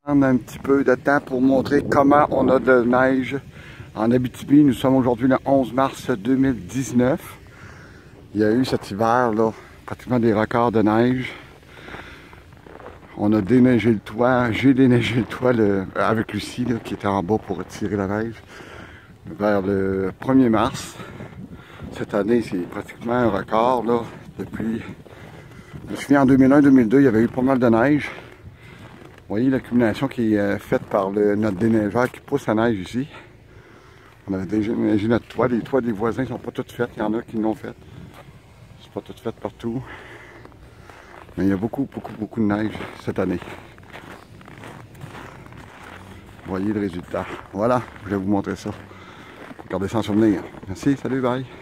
On a un petit peu de temps pour montrer comment on a de neige en Abitibi. Nous sommes aujourd'hui le 11 mars 2019. Il y a eu cet hiver là, pratiquement des records de neige. On a déneigé le toit, j'ai déneigé le toit avec Lucie là, qui était en bas pour retirer la neige vers le 1er mars. Cette année, c'est pratiquement un record là, depuis. Je me souviens en 2001-2002, il y avait eu pas mal de neige. Vous voyez l'accumulation qui est faite par notre déneigeur qui pousse la neige ici. On avait déjà déneigé notre toit. Les toits des voisins ne sont pas toutes faites. Il y en a qui l'ont fait. C'est pas toutes faites partout. Mais il y a beaucoup de neige cette année. Vous voyez le résultat. Voilà, je vais vous montrer ça. Regardez ça en souvenir. Merci, salut, bye.